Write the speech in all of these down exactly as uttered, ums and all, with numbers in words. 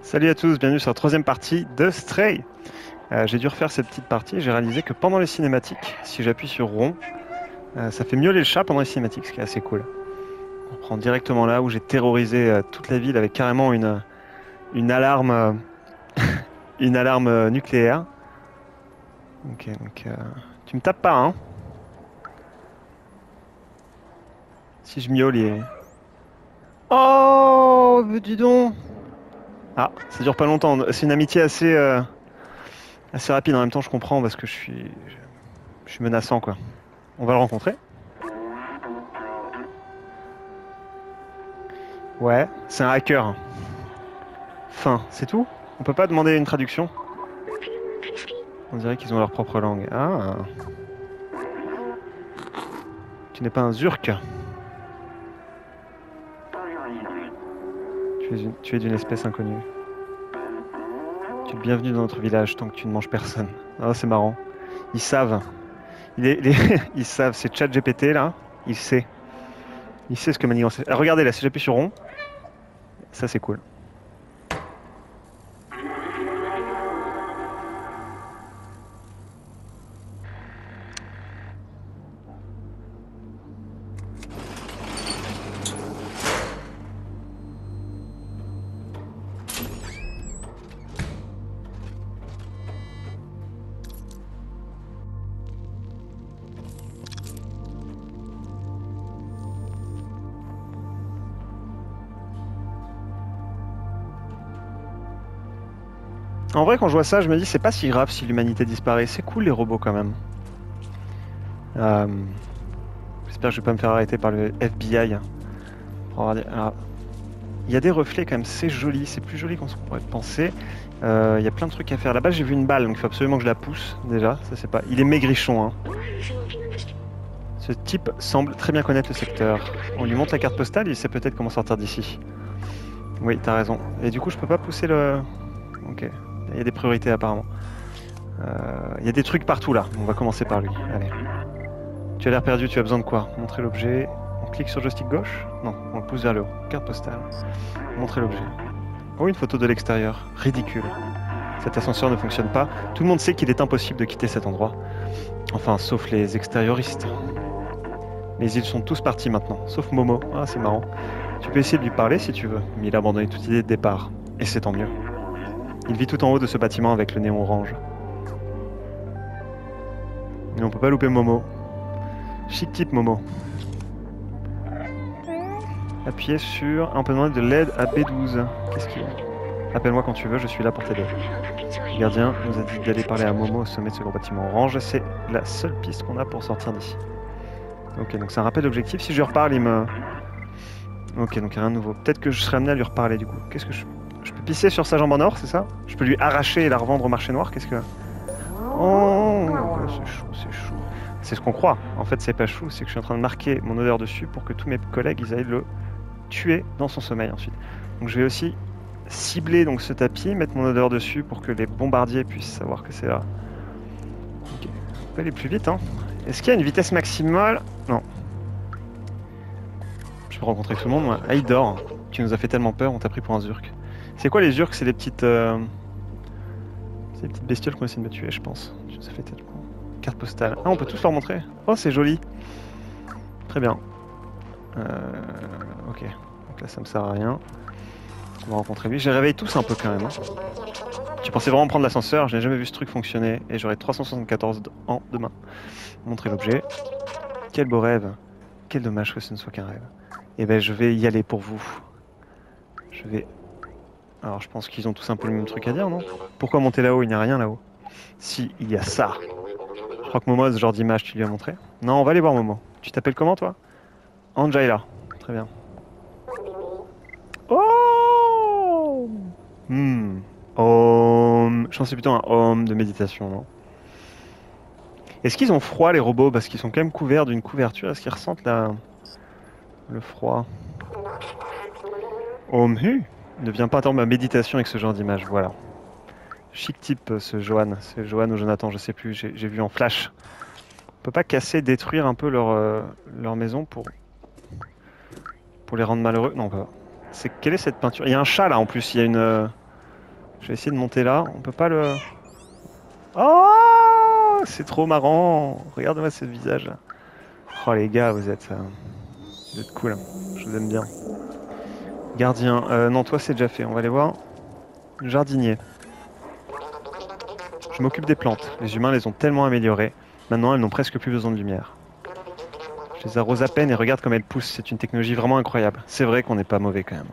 Salut à tous, bienvenue sur la troisième partie de Stray. Euh, j'ai dû refaire cette petite partie et j'ai réalisé que pendant les cinématiques, si j'appuie sur rond, euh, ça fait miauler le chat pendant les cinématiques, ce qui est assez cool. On prend directement là où j'ai terrorisé euh, toute la ville avec carrément une, une alarme, euh, une alarme euh, nucléaire. Ok, donc euh, tu me tapes pas, hein? Si je miaule, il est... Oh, dis donc! Ah, ça dure pas longtemps. C'est une amitié assez, euh, assez rapide. En même temps, je comprends parce que je suis, je suis menaçant, quoi. On va le rencontrer. Ouais, c'est un hacker. Fin, c'est tout? On peut pas demander une traduction? On dirait qu'ils ont leur propre langue. Ah, tu n'es pas un Zurk. Tu es, une- tu es d'une espèce inconnue. Tu es le bienvenu dans notre village tant que tu ne manges personne. Ah, c'est marrant. Ils savent. Il est- les- Ils savent, c'est ChatGPT là. Il sait. Il sait ce que manigancer. Ah, regardez là, si j'appuie sur rond, ça c'est cool. En vrai, quand je vois ça, je me dis c'est pas si grave si l'humanité disparaît. C'est cool les robots quand même. Euh, J'espère que je vais pas me faire arrêter par le F B I. Pour avoir des- alors, il y a des reflets quand même, c'est joli, c'est plus joli qu'on se pourrait penser. Euh, Il y a plein de trucs à faire. Là-bas, j'ai vu une balle, donc il faut absolument que je la pousse déjà. Ça, c'est pas. Il est maigrichon, hein. Ce type semble très bien connaître le secteur. On lui montre la carte postale, il sait peut-être comment sortir d'ici. Oui, t'as raison. Et du coup, je peux pas pousser le. Ok. Il y a des priorités apparemment. Euh, Il y a des trucs partout là. On va commencer par lui. Allez. Tu as l'air perdu, tu as besoin de quoi? Montrer l'objet. On clique sur joystick gauche? Non, on le pousse vers le haut. Carte postale. Montrer l'objet. Oh, une photo de l'extérieur. Ridicule. Cet ascenseur ne fonctionne pas. Tout le monde sait qu'il est impossible de quitter cet endroit. Enfin, sauf les extérioristes. Mais ils sont tous partis maintenant, sauf Momo. Ah, c'est marrant. Tu peux essayer de lui parler si tu veux, mais il a abandonné toute idée de départ. Et c'est tant mieux. Il vit tout en haut de ce bâtiment avec le néon orange. Mais on peut pas louper Momo. Chic type Momo. Appuyez sur... Ah, on peut demander de l'aide à B douze. Qu'est-ce qu'il y a? Appelle-moi quand tu veux, je suis là pour t'aider. Le gardien nous a dit d'aller parler à Momo au sommet de ce gros bâtiment orange. C'est la seule piste qu'on a pour sortir d'ici. Ok, donc c'est un rappel d'objectif. Si je lui reparle, il me... Ok, donc rien de nouveau. Peut-être que je serai amené à lui reparler du coup. Qu'est-ce que je... Je peux pisser sur sa jambe en or, c'est ça? Je peux lui arracher et la revendre au marché noir? Qu'est-ce que... Oh, c'est chaud, c'est chaud. C'est ce qu'on croit. En fait, c'est pas chou, c'est que je suis en train de marquer mon odeur dessus pour que tous mes collègues ils aillent le tuer dans son sommeil ensuite. Donc je vais aussi cibler donc ce tapis, mettre mon odeur dessus pour que les bombardiers puissent savoir que c'est là. Ok. On peut aller plus vite, hein. Est-ce qu'il y a une vitesse maximale? Non. Je peux rencontrer tout le monde, moi. Ah, il dort. Tu nous as fait tellement peur, on t'a pris pour un Zurk. C'est quoi les Urks? C'est des petites... Euh... C'est des petites bestioles qu'on essaie de me tuer, je pense. Tu nous as fait tellement... Carte postale. Ah, on peut tous leur montrer. Oh, c'est joli. Très bien. Euh... Ok. Donc là, ça me sert à rien. On va rencontrer lui. Je les réveille tous un peu quand même. Hein. Tu pensais vraiment prendre l'ascenseur? Je n'ai jamais vu ce truc fonctionner. Et j'aurai trois cent soixante-quatorze ans demain. Montrer l'objet. Quel beau rêve. Quel dommage que ce ne soit qu'un rêve. Eh ben, je vais y aller pour vous. Je vais... Alors, je pense qu'ils ont tous un peu le même truc à dire, non? Pourquoi monter là-haut? Il n'y a rien là-haut. Si, il y a ça. Je crois que Momo a ce genre d'image, tu lui as montré? Non, on va aller voir Momo. Tu t'appelles comment, toi? Anjaila. Très bien. Oh Hmm. Om. Je pense que c'est plutôt un Om de méditation, non? Est-ce qu'ils ont froid, les robots? Parce qu'ils sont quand même couverts d'une couverture. Est-ce qu'ils ressentent la... le froid? Om Hu. Ne viens pas attendre ma méditation avec ce genre d'image, voilà. Chic type, ce Johan. C'est Johan ou Jonathan, je sais plus. J'ai vu en flash. On peut pas casser, détruire un peu leur, euh, leur maison pour... pour les rendre malheureux? Non, on peut pas. C'est... Quelle est cette peinture? Il y a un chat là en plus. Il y a une... euh, Je vais essayer de monter là. On peut pas le... Oh, c'est trop marrant. Regarde-moi ce visage. Oh les gars, vous êtes, euh, vous êtes cool. Je vous aime bien. Gardien. Euh, non, toi c'est déjà fait. On va aller voir. Jardinier. Je m'occupe des plantes. Les humains les ont tellement améliorées. Maintenant, elles n'ont presque plus besoin de lumière. Je les arrose à peine et regarde comme elles poussent. C'est une technologie vraiment incroyable. C'est vrai qu'on n'est pas mauvais quand même.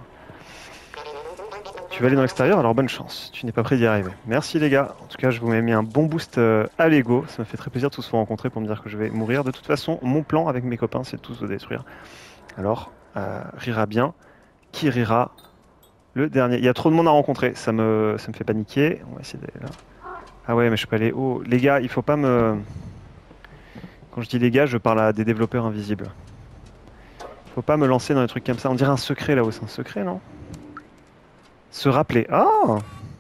Tu vas aller dans l'extérieur, alors bonne chance. Tu n'es pas prêt d'y arriver. Merci les gars. En tout cas, je vous ai mis un bon boost euh, à l'ego. Ça me fait très plaisir de tous vous rencontrer pour me dire que je vais mourir. De toute façon, mon plan avec mes copains, c'est de tous vous détruire. Alors, euh, rira bien. Qui rira? Le dernier. Il y a trop de monde à rencontrer. Ça me, ça me fait paniquer. On va essayer d'aller là. Ah ouais, mais je peux aller haut. Les gars, il faut pas me... Quand je dis les gars, je parle à des développeurs invisibles. Faut pas me lancer dans des trucs comme ça. On dirait un secret là-haut. C'est un secret, non? Se rappeler. Ah!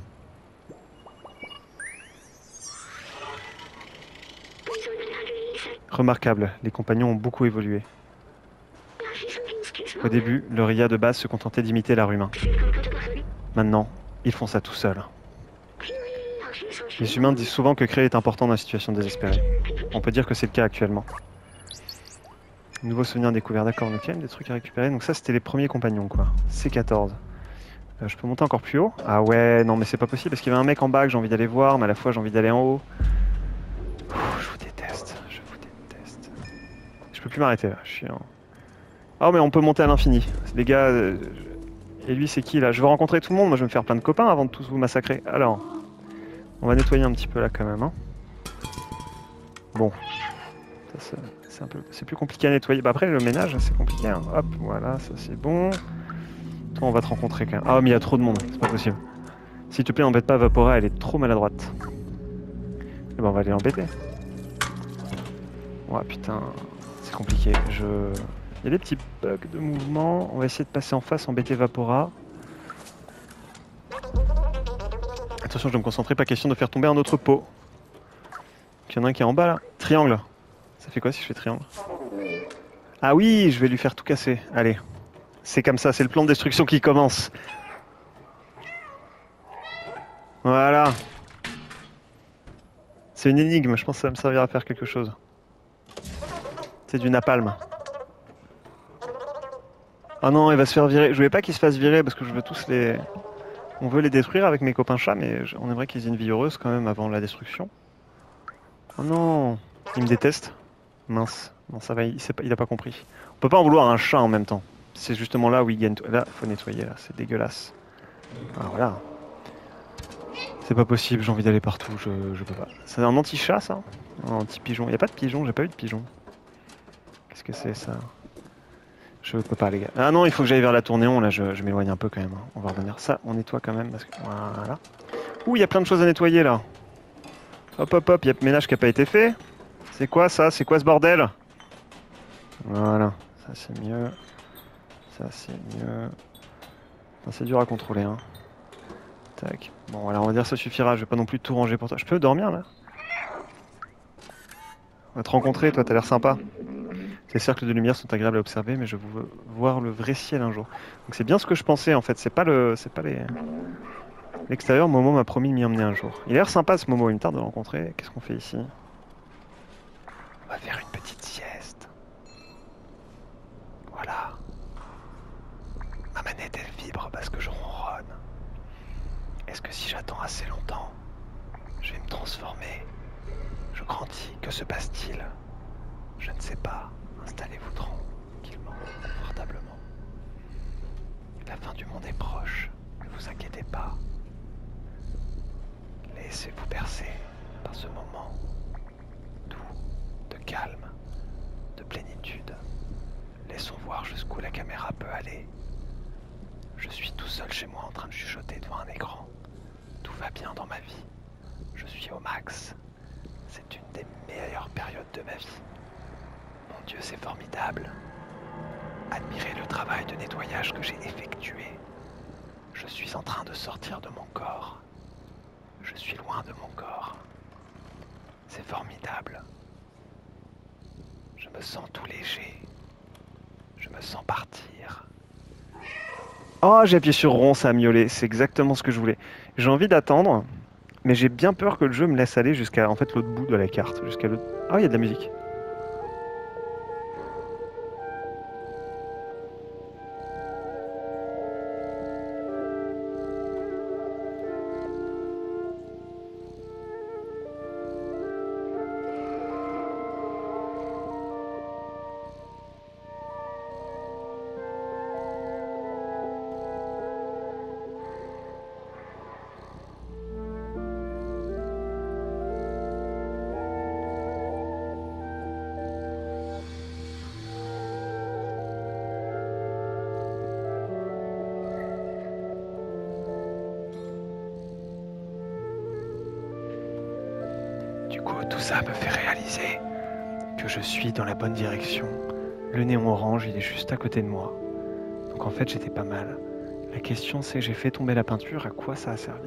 Remarquable. Les compagnons ont beaucoup évolué. Au début, leur I A de base se contentait d'imiter l'art humain. Maintenant, ils font ça tout seuls. Les humains disent souvent que créer est important dans une situation désespérée. On peut dire que c'est le cas actuellement. Nouveau souvenir découvert, d'accord, ok, des trucs à récupérer. Donc ça, c'était les premiers compagnons, quoi. C quatorze. Euh, je peux monter encore plus haut? Ah ouais, non mais c'est pas possible, parce qu'il y avait un mec en bas que j'ai envie d'aller voir, mais à la fois j'ai envie d'aller en haut. Ouh, je vous déteste, je vous déteste. Je peux plus m'arrêter là, je suis en... Oh mais on peut monter à l'infini. Les gars... euh, Et lui c'est qui là? Je veux rencontrer tout le monde, moi je vais me faire plein de copains avant de tous vous massacrer. Alors, on va nettoyer un petit peu là quand même. Hein. Bon. Ça, c'est un peu... c'est plus compliqué à nettoyer. Bah après le ménage c'est compliqué. Hein. Hop, voilà, ça c'est bon. Toi on va te rencontrer quand même. Ah mais il y a trop de monde, c'est pas possible. S'il te plaît embête pas Vapora, elle est trop maladroite. Et ben on va aller l'embêter. Ouais putain, c'est compliqué. Je... Il y a des petits bugs de mouvement. On va essayer de passer en face, embêter Vapora. Attention, je dois me concentrer, pas question de faire tomber un autre pot. Il y en a un qui est en bas là. Triangle. Ça fait quoi si je fais triangle? Ah oui, je vais lui faire tout casser. Allez. C'est comme ça, c'est le plan de destruction qui commence. Voilà. C'est une énigme, je pense que ça va me servir à faire quelque chose. C'est du napalm. Ah non, il va se faire virer. Je voulais pas qu'il se fasse virer parce que je veux tous les... On veut les détruire avec mes copains chats, mais on aimerait qu'ils aient une vie heureuse quand même avant la destruction. Oh non, il me déteste. Mince, non ça va, il, pas, il a pas compris. On peut pas en vouloir un chat en même temps. C'est justement là où il gagne. Là, faut nettoyer là, c'est dégueulasse. Ah voilà. C'est pas possible, j'ai envie d'aller partout, je, je peux pas. C'est un anti-chat ça? Un anti-pigeon. Y a pas de pigeon, j'ai pas eu de pigeon. Qu'est-ce que c'est ça? Je peux pas les gars. Ah non, il faut que j'aille vers la tournéon, là je, je m'éloigne un peu quand même. On va revenir. Ça, on nettoie quand même parce que... Voilà. Ouh, il y a plein de choses à nettoyer là. Hop hop hop, il y a le ménage qui a pas été fait. C'est quoi ça? C'est quoi ce bordel? Voilà, ça c'est mieux. Ça c'est mieux. C'est dur à contrôler hein. Tac. Bon voilà, on va dire que ça suffira, je vais pas non plus tout ranger pour toi. Je peux dormir là? On va te rencontrer, toi t'as l'air sympa. Ces cercles de lumière sont agréables à observer, mais je veux voir le vrai ciel un jour. Donc c'est bien ce que je pensais en fait, c'est pas le. C'est pas les. L'extérieur, Momo m'a promis de m'y emmener un jour. Il a l'air sympa ce Momo, il me tarde de le rencontrer. Qu'est-ce qu'on fait ici? On va faire une petite sieste. Voilà. Ma manette elle vibre parce que je ronronne. Est-ce que si j'attends assez longtemps, je vais me transformer? Je grandis, que se passe-t-il? Je ne sais pas. Installez-vous tranquillement, confortablement. La fin du monde est proche, ne vous inquiétez pas. Laissez-vous bercer par ce moment doux, de calme, de plénitude. Laissons voir jusqu'où la caméra peut aller. Je suis tout seul chez moi en train de chuchoter devant un écran. Tout va bien dans ma vie. Je suis au max. C'est une des meilleures périodes de ma vie. Mon Dieu, c'est formidable. Admirez le travail de nettoyage que j'ai effectué. Je suis en train de sortir de mon corps. Je suis loin de mon corps. C'est formidable. Je me sens tout léger. Je me sens partir. Oh, j'ai appuyé sur rond, ça a miaulé. C'est exactement ce que je voulais. J'ai envie d'attendre, mais j'ai bien peur que le jeu me laisse aller jusqu'à en fait l'autre bout de la carte. Jusqu'à l'autre... Ah, il y a de la musique. Du coup, tout ça me fait réaliser que je suis dans la bonne direction. Le néon orange, il est juste à côté de moi. Donc en fait, j'étais pas mal. La question, c'est j'ai fait tomber la peinture, à quoi ça a servi?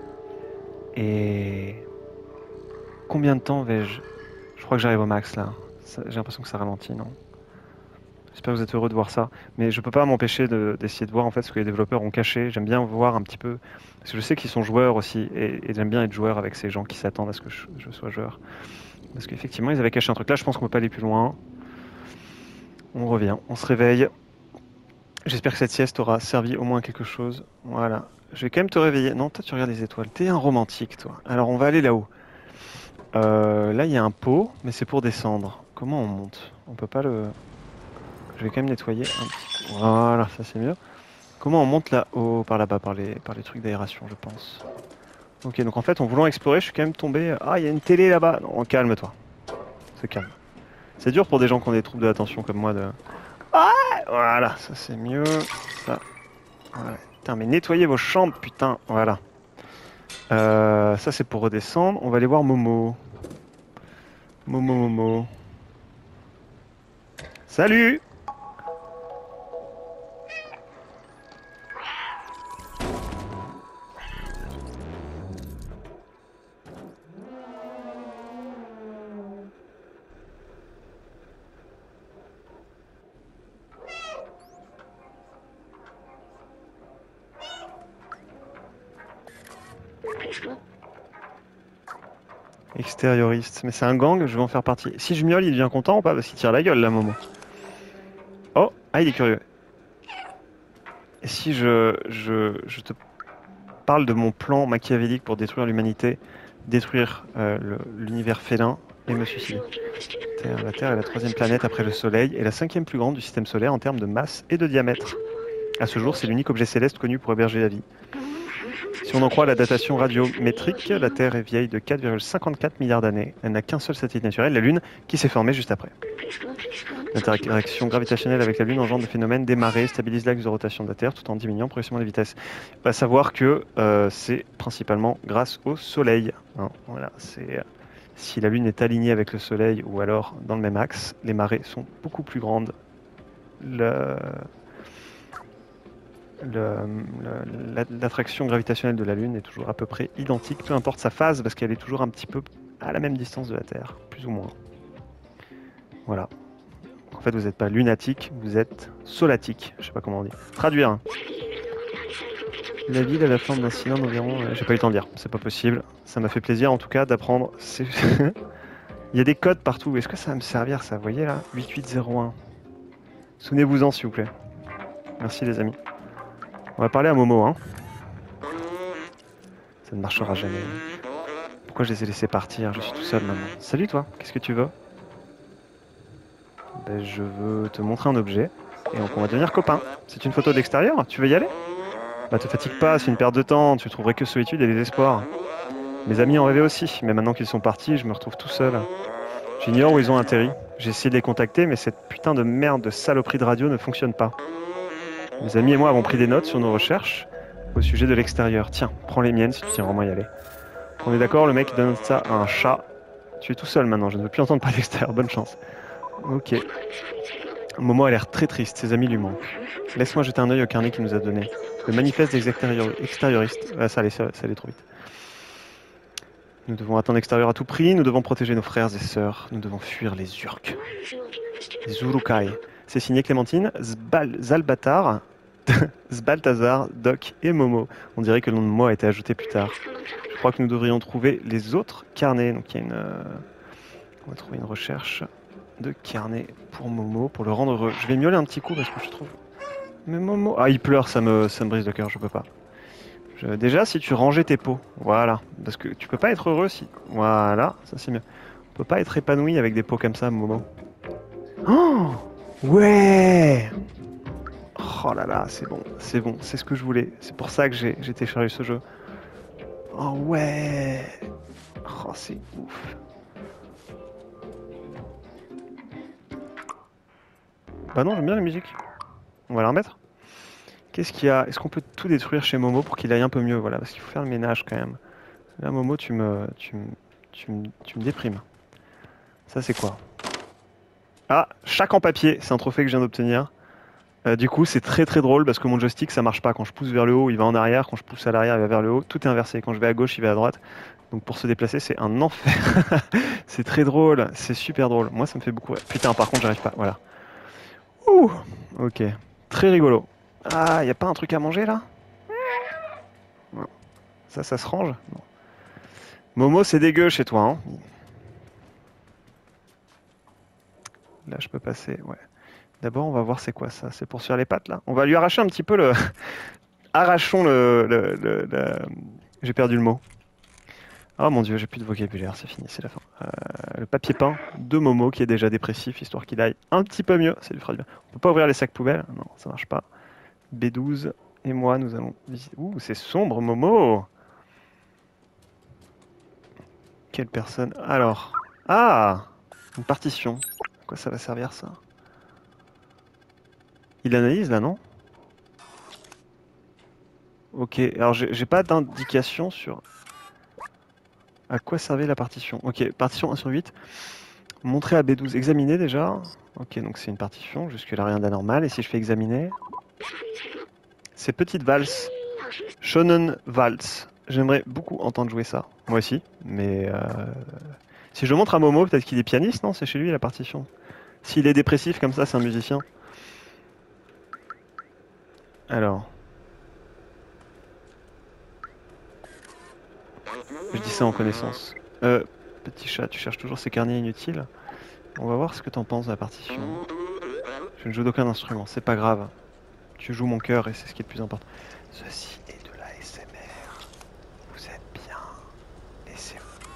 Et combien de temps vais-je... Je crois que j'arrive au max là. J'ai l'impression que ça ralentit, non? J'espère que vous êtes heureux de voir ça. Mais je peux pas m'empêcher d'essayer de, de voir en fait ce que les développeurs ont caché. J'aime bien voir un petit peu. Parce que je sais qu'ils sont joueurs aussi. Et, et j'aime bien être joueur avec ces gens qui s'attendent à ce que je, je sois joueur. Parce qu'effectivement, ils avaient caché un truc là. Je pense qu'on peut pas aller plus loin. On revient, on se réveille. J'espère que cette sieste aura servi au moins à quelque chose. Voilà. Je vais quand même te réveiller. Non, toi tu regardes les étoiles. T'es un romantique, toi. Alors on va aller là-haut. Euh, là, il y a un pot, mais c'est pour descendre. Comment on monte? On peut pas le... Je vais quand même nettoyer un petit peu. Voilà, ça c'est mieux. Comment on monte là-haut? Par là-bas, par les, par les trucs d'aération, je pense. Ok, donc en fait, en voulant explorer, je suis quand même tombé... Ah, il y a une télé là-bas. Non, calme-toi. Se calme. C'est dur pour des gens qui ont des troubles de l'attention comme moi de... Ah, voilà, ça c'est mieux. Ça. Voilà. Putain, mais nettoyez vos chambres, putain. Voilà. Euh, ça c'est pour redescendre. On va aller voir Momo. Momo, Momo. Salut! Extérioriste. Mais c'est un gang, je vais en faire partie. Si je miaule, il devient content ou pas? Parce qu'il tire la gueule là, Momo. Oh, ah, il est curieux. Et si je, je, je te parle de mon plan machiavélique pour détruire l'humanité, détruire euh, l'univers félin et me suicider. Terre, la Terre est la troisième planète après le Soleil et la cinquième plus grande du système solaire en termes de masse et de diamètre. À ce jour, c'est l'unique objet céleste connu pour héberger la vie. Si on en croit la datation radiométrique, la Terre est vieille de quatre virgule cinquante-quatre milliards d'années. Elle n'a qu'un seul satellite naturel, la Lune, qui s'est formée juste après. L'interaction gravitationnelle avec la Lune engendre des phénomènes des marées, stabilise l'axe de rotation de la Terre tout en diminuant progressivement les vitesses. Il faut savoir que euh, c'est principalement grâce au Soleil. Hein, voilà, c'est... Si la Lune est alignée avec le Soleil ou alors dans le même axe, les marées sont beaucoup plus grandes. Le... L'attraction gravitationnelle de la Lune est toujours à peu près identique, peu importe sa phase, parce qu'elle est toujours un petit peu à la même distance de la Terre, plus ou moins. Voilà. En fait, vous n'êtes pas lunatique, vous êtes solatique. Je sais pas comment on dit. Traduire. La ville a la forme d'un cylindre environ... J'ai pas eu le temps de dire, c'est pas possible. Ça m'a fait plaisir en tout cas d'apprendre. Il y a des codes partout. Est-ce que ça va me servir ça? Vous voyez là, huit huit zéro un. Souvenez-vous-en s'il vous plaît. Merci les amis. On va parler à Momo, hein. Ça ne marchera jamais. Pourquoi je les ai laissés partir? Je suis tout seul maintenant. Salut toi, qu'est-ce que tu veux? Ben, je veux te montrer un objet et donc on va devenir copains. C'est une photo d'extérieur, tu veux y aller? Bah te fatigue pas, c'est une perte de temps, tu trouverais que solitude et désespoir. Mes amis en rêvaient aussi, mais maintenant qu'ils sont partis, je me retrouve tout seul. J'ignore où ils ont atterri. J'ai essayé de les contacter, mais cette putain de merde de saloperie de radio ne fonctionne pas. Mes amis et moi avons pris des notes sur nos recherches au sujet de l'extérieur. Tiens, prends les miennes si tu tiens vraiment à y aller. On est d'accord, le mec donne ça à un chat. Tu es tout seul maintenant, je ne veux plus entendre parler de l'extérieur, bonne chance. Ok. Momo a l'air très triste, ses amis lui manquent. Laisse-moi jeter un œil au carnet qu'il nous a donné. Le manifeste des extérioristes. Ah, ça allait, ça, ça allait trop vite. Nous devons atteindre l'extérieur à tout prix, nous devons protéger nos frères et sœurs, nous devons fuir les Urks. Les Urukai. C'est signé Clémentine Zbal Zalbatar Sbaltazar, Doc et Momo. On dirait que le nom de Momo a été ajouté plus tard. Je crois que nous devrions trouver les autres carnets. Donc il y a une... euh, on va trouver une recherche de carnet pour Momo, pour le rendre heureux. Je vais miauler un petit coup parce que je trouve... Mais Momo... Ah, il pleure, ça me, ça me brise le cœur, je peux pas. Je... Déjà, si tu rangeais tes pots, voilà. Parce que tu peux pas être heureux si... Voilà, ça c'est mieux. On peut pas être épanoui avec des pots comme ça, Momo. Oh ouais. Oh là là, c'est bon, c'est bon, c'est ce que je voulais. C'est pour ça que j'ai téléchargé ce jeu. Oh ouais. Oh, c'est ouf. Bah non, j'aime bien la musique. On va la remettre. Qu'est-ce qu'il y a? Est-ce qu'on peut tout détruire chez Momo pour qu'il aille un peu mieux? Voilà, parce qu'il faut faire le ménage quand même. Là, Momo, tu me, tu me, tu me, tu me déprimes. Ça, c'est quoi? Ah, chaque en papier, c'est un trophée que je viens d'obtenir. Euh, du coup, c'est très très drôle parce que mon joystick ça marche pas. Quand je pousse vers le haut, il va en arrière. Quand je pousse à l'arrière, il va vers le haut. Tout est inversé. Quand je vais à gauche, il va à droite. Donc pour se déplacer, c'est un enfer. C'est très drôle. C'est super drôle. Moi, ça me fait beaucoup rire. Putain, par contre, j'arrive pas. Voilà. Ouh. Ok. Très rigolo. Ah, y a pas un truc à manger là? Non. Ça, ça se range? Non. Momo, c'est dégueu chez toi, hein? Là, je peux passer. Ouais. D'abord, on va voir c'est quoi ça. C'est pour sur les pattes là. On va lui arracher un petit peu le. Arrachons le. le, le, le... J'ai perdu le mot. Oh mon dieu, j'ai plus de vocabulaire, c'est fini, c'est la fin. Euh, le papier peint de Momo qui est déjà dépressif, histoire qu'il aille un petit peu mieux. Ça lui fera du bien. On peut pas ouvrir les sacs poubelles. Non, ça marche pas. B douze et moi, nous allons visiter. Ouh, c'est sombre, Momo. Quelle personne. Alors. Ah, une partition. À quoi ça va servir ça? Il analyse là, non? Ok, alors j'ai pas d'indication sur à quoi servait la partition. Ok, partition un sur huit. Montrer à B douze. Examiner déjà. Ok, donc c'est une partition, jusque là rien d'anormal. Et si je fais examiner... Ces petites valses. Shonen Valse. J'aimerais beaucoup entendre jouer ça. Moi aussi, mais... Euh... Si je montre à Momo, peut-être qu'il est pianiste, non? C'est chez lui la partition. S'il est dépressif comme ça, c'est un musicien. Alors... Je dis ça en connaissance. Euh, petit chat, tu cherches toujours ces carnets inutiles. On va voir ce que t'en penses de la partition. Je ne joue d'aucun instrument, c'est pas grave. Tu joues mon cœur et c'est ce qui est le plus important. Ceci est de l'A S M R. Vous êtes bien. Laissez-vous.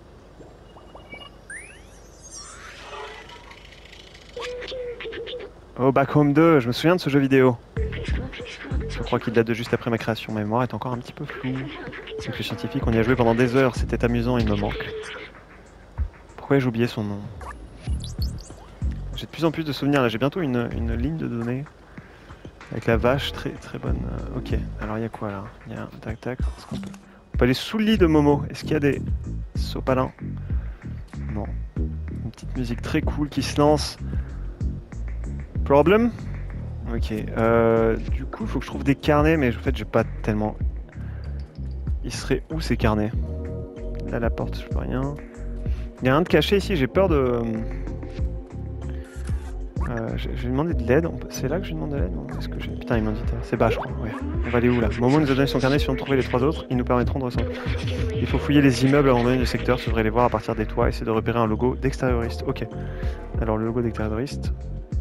Oh, Back Home deux, je me souviens de ce jeu vidéo. Je crois qu'il date de juste après ma création. Ma mémoire est encore un petit peu floue. Donc les scientifiques, on y a joué pendant des heures. C'était amusant, il me manque. Pourquoi ai-je oublié son nom? J'ai de plus en plus de souvenirs. Là, j'ai bientôt une, une ligne de données. Avec la vache, très très bonne. Euh, ok, alors il y a quoi là? Il y a un tac tac. On peut... on peut aller sous le lit de Momo. Est-ce qu'il y a des sopalins? Non. Une petite musique très cool qui se lance. Problem? Ok. Euh, du coup, il faut que je trouve des carnets, mais en fait, j'ai pas tellement. Il serait où ces carnets? Là, la porte, je peux rien. Il y a rien de caché ici, j'ai peur de. Euh, je vais demander de l'aide. C'est là que je lui demande de l'aide? Est-ce que j'ai... Putain, il m'a dit. C'est bas, je crois. Ouais. On va aller où là? Momo nous a donné son carnet. Si on trouvait les trois autres, ils nous permettront de ressentir. Il faut fouiller les immeubles abandonnés du secteur. Je devrais les voir à partir des toits. Essayer de repérer un logo d'extérioriste. Ok. Alors, le logo d'extérioriste.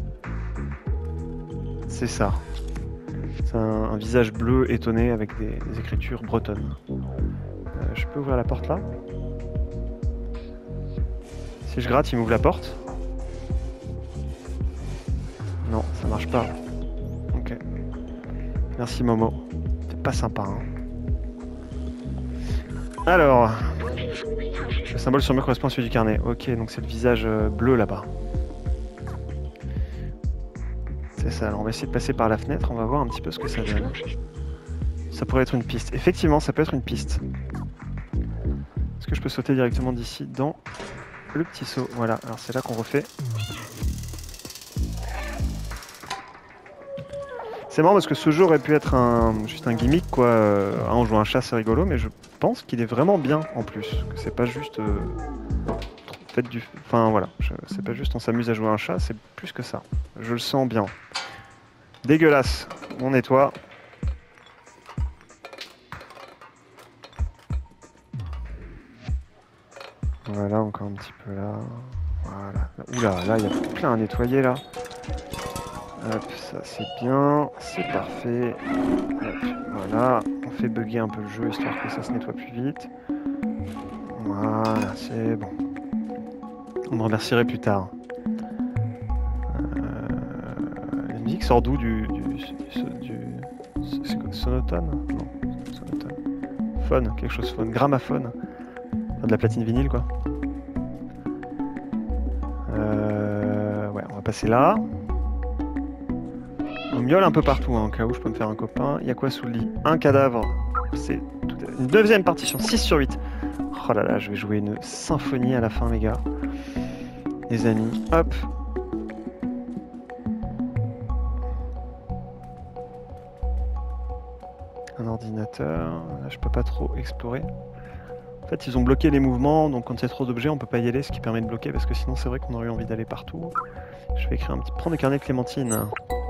C'est ça. C'est un, un visage bleu étonné avec des, des écritures bretonnes. Euh, je peux ouvrir la porte là? Si je gratte, il m'ouvre la porte? Non, ça marche pas. Ok. Merci Momo. C'est pas sympa, hein. Alors... Le symbole sur le mur correspond à celui du carnet. Ok, donc c'est le visage bleu là-bas. C'est ça, alors on va essayer de passer par la fenêtre, on va voir un petit peu ce que ça donne. Ça pourrait être une piste. Effectivement, ça peut être une piste. Est-ce que je peux sauter directement d'ici dans le petit saut? Voilà, alors c'est là qu'on refait. C'est marrant parce que ce jeu aurait pu être un, juste un gimmick, quoi. Euh, on joue un chat, c'est rigolo, mais je pense qu'il est vraiment bien en plus. Que c'est pas juste... Euh, fait du... Enfin voilà, c'est pas juste on s'amuse à jouer un chat, c'est plus que ça. Je le sens bien. Dégueulasse. On nettoie. Voilà, encore un petit peu là. Voilà. Oula, là, il y a plein à nettoyer là. Hop, ça c'est bien. C'est parfait. Hop, voilà. On fait bugger un peu le jeu histoire que ça se nettoie plus vite. Voilà, c'est bon. On me remercierait plus tard. Euh, la musique sort d'où du, du, du, du sonotone? Non, sonotone. Phone, quelque chose phone. Gramophone. Enfin, de la platine vinyle quoi. Euh, ouais, on va passer là. On miaule un peu partout hein, au cas où je peux me faire un copain. Il y a quoi sous le lit? Un cadavre. C'est une deuxième partition, six sur huit. Oh là là, je vais jouer une symphonie à la fin les gars. Les amis, hop. Un ordinateur, là je peux pas trop explorer. En fait ils ont bloqué les mouvements, donc quand il y a trop d'objets on peut pas y aller, ce qui permet de bloquer parce que sinon c'est vrai qu'on aurait eu envie d'aller partout. Je vais écrire un petit... Prends des carnets de Clémentine.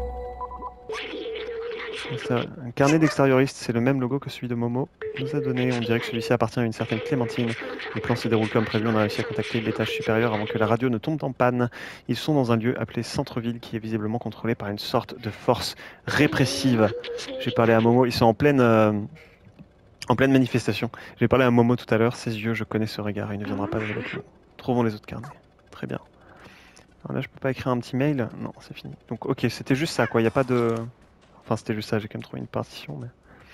Un carnet d'extérioriste, c'est le même logo que celui de Momo nous a donné. On dirait que celui-ci appartient à une certaine Clémentine. Le plan se déroule comme prévu, on a réussi à contacter l'étage supérieur avant que la radio ne tombe en panne. Ils sont dans un lieu appelé Centre-Ville qui est visiblement contrôlé par une sorte de force répressive. J'ai parlé à Momo, ils sont en pleine, euh, en pleine manifestation. J'ai parlé à Momo tout à l'heure, ses yeux, je connais ce regard, il ne viendra pas avec nous. Trouvons les autres carnets. Très bien. Alors là, je peux pas écrire un petit mail? Non, c'est fini. Donc ok, c'était juste ça quoi, il n'y a pas de... Enfin, c'était juste ça, j'ai quand même trouvé une partition, mais...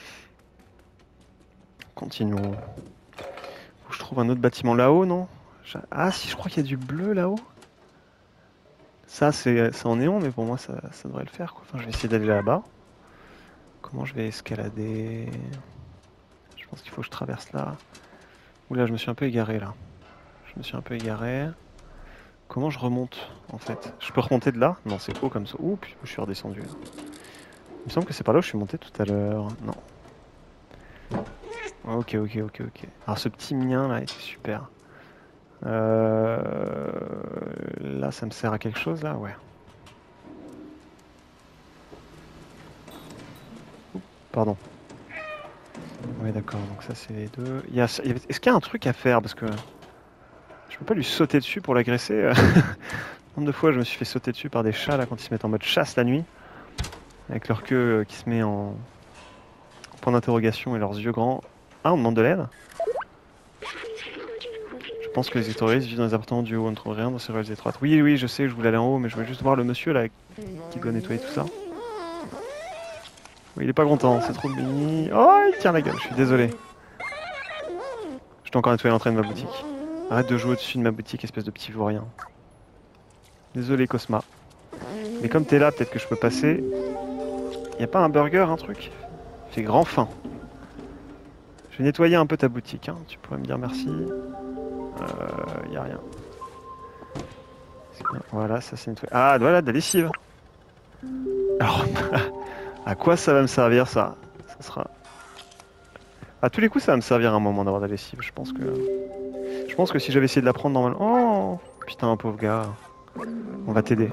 Continuons. Faut que je trouve un autre bâtiment là-haut, non? Ah, si, je crois qu'il y a du bleu là-haut. Ça, c'est en néon, mais pour moi, ça, ça devrait le faire, quoi. Enfin, je vais essayer d'aller là-bas. Comment je vais escalader? Je pense qu'il faut que je traverse là. Oula, je me suis un peu égaré, là. Je me suis un peu égaré. Comment je remonte, en fait? Je peux remonter de là? Non, c'est haut comme ça. Ouh, puis je suis redescendu, là. Il me semble que c'est par là où je suis monté tout à l'heure. Non. Ok, ok, ok, ok. Alors ce petit mien là était super. Euh... Là, ça me sert à quelque chose là? Ouais. Oups, pardon. Ouais, d'accord, donc ça c'est les deux. Il y a... Est-ce qu'il y a un truc à faire? Parce que je peux pas lui sauter dessus pour l'agresser. Nombre de fois je me suis fait sauter dessus par des chats là quand ils se mettent en mode chasse la nuit. Avec leur queue qui se met en point d'interrogation et leurs yeux grands. Ah, on demande de l'aide? Je pense que les terroristes vivent dans les appartements du haut, on ne trouve rien dans ces ruelles étroites. Oui, oui, je sais, je voulais aller en haut, mais je voulais juste voir le monsieur là qui doit nettoyer tout ça. Oui, il est pas content, c'est trop mini. Oh, il tient la gueule, je suis désolé. Je dois encore nettoyer l'entrée de ma boutique. Arrête de jouer au-dessus de ma boutique, espèce de petit vaurien. Désolé, Cosma. Mais comme t'es là, peut-être que je peux passer. Y a pas un burger, un truc? J'ai grand faim. Je vais nettoyer un peu ta boutique, hein. Tu pourrais me dire merci. Euh, y a rien. Voilà, ça c'est nettoyé. Ah, voilà, de la lessive. Alors, à quoi ça va me servir ça? Ça sera... À tous les coups, ça va me servir à un moment d'avoir de la lessive. Je pense que... Je pense que si j'avais essayé de la prendre normalement... Oh putain, pauvre gars. On va t'aider.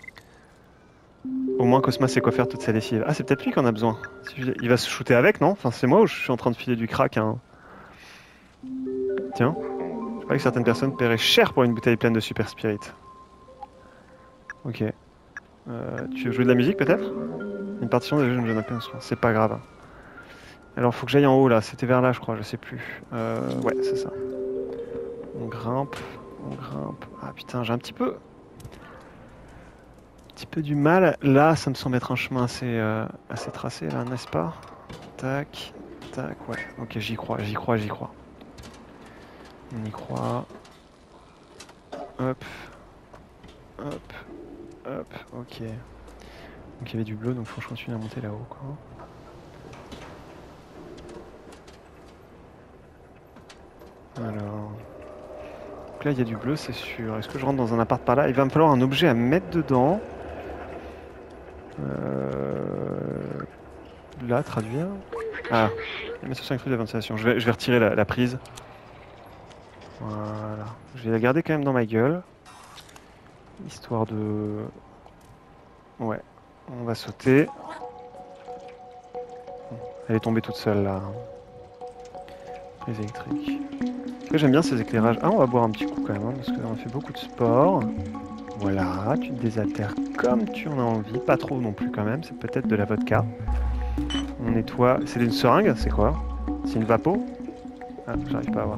Au moins, Cosma sait quoi faire toute sa lessive. Ah, c'est peut-être lui qu'on a besoin. Il va se shooter avec, non? Enfin, c'est moi ou je suis en train de filer du crack hein. Tiens. Je crois que certaines personnes paieraient cher pour une bouteille pleine de Super Spirit. Ok. Euh, tu veux jouer de la musique peut-être? Une partition de jeu, je ne ai pas c'est pas grave. Alors faut que j'aille en haut là, c'était vers là je crois, je sais plus. Euh, ouais, c'est ça. On grimpe, on grimpe. Ah putain, j'ai un petit peu... Un petit peu du mal. Là, ça me semble être un chemin assez, euh, assez tracé là, n'est-ce pas? Tac, tac, ouais. Ok, j'y crois, j'y crois, j'y crois. On y croit. Hop. Hop. Hop, ok. Donc il y avait du bleu, donc faut que je continue à monter là-haut quoi. Alors... Donc là il y a du bleu c'est sûr. Est-ce que je rentre dans un appart par là? Il va me falloir un objet à mettre dedans. Euh... Là, traduire. Ah, médiation accrue de ventilation. Je vais, je vais retirer la, la prise. Voilà. Je vais la garder quand même dans ma gueule. Histoire de... Ouais. On va sauter. Elle est tombée toute seule là. Prise électrique. J'aime bien ces éclairages. Ah, on va boire un petit coup quand même, hein, parce qu'on a fait beaucoup de sport. Voilà, tu te désaltères comme tu en as envie. Pas trop non plus quand même, c'est peut-être de la vodka. On nettoie. C'est une seringue, c'est quoi? C'est une vapo? Ah, j'arrive pas à voir.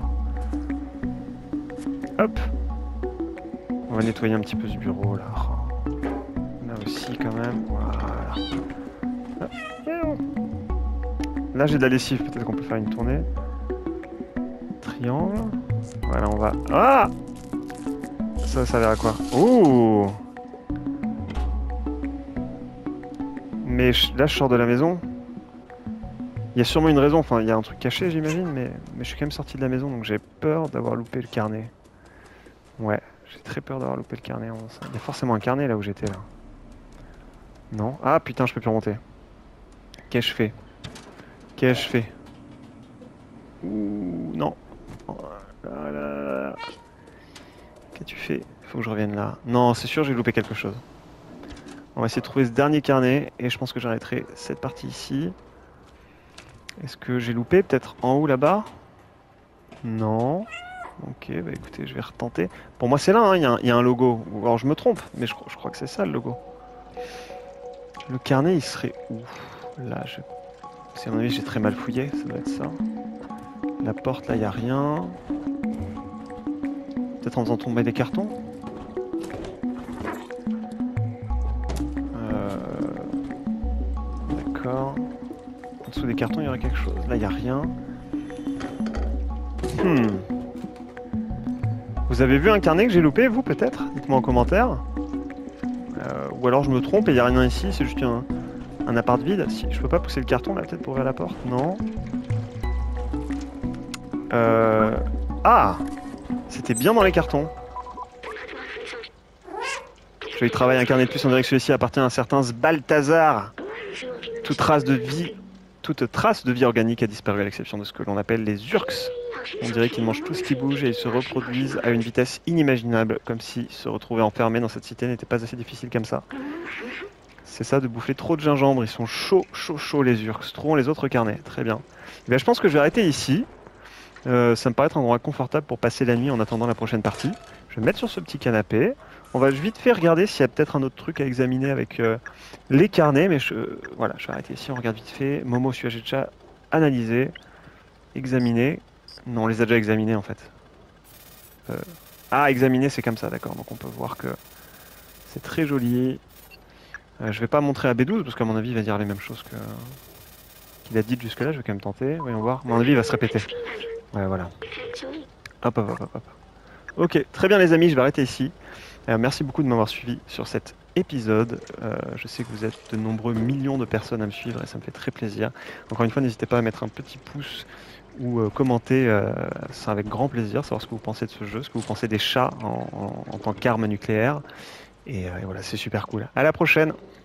Hop. On va nettoyer un petit peu ce bureau là. Là aussi quand même. Voilà. Là j'ai de la lessive, peut-être qu'on peut faire une tournée. Triangle. Voilà, on va... Ah! Ça, ça verra quoi? Oh! Mais là je sors de la maison. Il y a sûrement une raison, enfin il y a un truc caché j'imagine, mais... mais je suis quand même sorti de la maison donc j'ai peur d'avoir loupé le carnet. Ouais, j'ai très peur d'avoir loupé le carnet. Il y a forcément un carnet là où j'étais là. Non? Ah putain, je peux plus remonter. Qu'est-ce que je fais? Qu'est-ce que je fais? Ouh, non. Oh là là. Qu'est-ce que tu fais? Il faut que je revienne là. Non, c'est sûr, j'ai loupé quelque chose. On va essayer de trouver ce dernier carnet et je pense que j'arrêterai cette partie ici. Est-ce que j'ai loupé peut-être en haut là-bas? Non. Ok, bah écoutez, je vais retenter. Pour moi, c'est là, hein, il y, y a un logo. Alors je me trompe, mais je, je crois que c'est ça le logo. Le carnet, il serait où? Là, je... Si à mon avis, j'ai très mal fouillé, ça doit être ça. La porte, là, il n'y a rien. Peut-être en faisant tomber des cartons. Euh... D'accord. En dessous des cartons, il y aurait quelque chose. Là, il n'y a rien. Hmm. Vous avez vu un carnet que j'ai loupé, vous, peut-être? Dites-moi en commentaire. Euh, ou alors je me trompe et il n'y a rien ici, c'est juste un, un appart vide. Si, je peux pas pousser le carton, là, peut-être, pour ouvrir la porte? Non. Euh... Ah! C'était bien dans les cartons. Je vais y travailler un carnet de plus, on dirait que celui-ci appartient à un certain Balthazar. Toute trace de vie, toute trace de vie organique a disparu à l'exception de ce que l'on appelle les urx. On dirait qu'ils mangent tout ce qui bouge et ils se reproduisent à une vitesse inimaginable, comme si se retrouver enfermé dans cette cité n'était pas assez difficile comme ça. C'est ça de bouffer trop de gingembre, ils sont chauds, chauds, chauds les urx. Trouvons les autres carnets, très bien. Et bien je pense que je vais arrêter ici. Euh, ça me paraît être un endroit confortable pour passer la nuit en attendant la prochaine partie. Je vais me mettre sur ce petit canapé. On va vite fait regarder s'il y a peut-être un autre truc à examiner avec euh, les carnets, mais je, euh, voilà, je vais arrêter ici, on regarde vite fait. Momo, celui-là j'ai déjà analysé, examiné. Non, on les a déjà examinés en fait. Euh... Ah, examiner c'est comme ça, d'accord. Donc on peut voir que c'est très joli. Euh, je vais pas montrer à B douze parce qu'à mon avis il va dire les mêmes choses que qu'il a dites jusque là. Je vais quand même tenter. Voyons voir. À mon avis il va se répéter. Ouais, voilà. Hop, hop, hop, hop, hop. Ok, très bien les amis, je vais arrêter ici. Euh, merci beaucoup de m'avoir suivi sur cet épisode. Euh, je sais que vous êtes de nombreux millions de personnes à me suivre et ça me fait très plaisir. Encore une fois, n'hésitez pas à mettre un petit pouce ou euh, commenter, euh, c'est avec grand plaisir, savoir ce que vous pensez de ce jeu, ce que vous pensez des chats en, en, en tant qu'arme nucléaire. Et, euh, et voilà, c'est super cool. À la prochaine!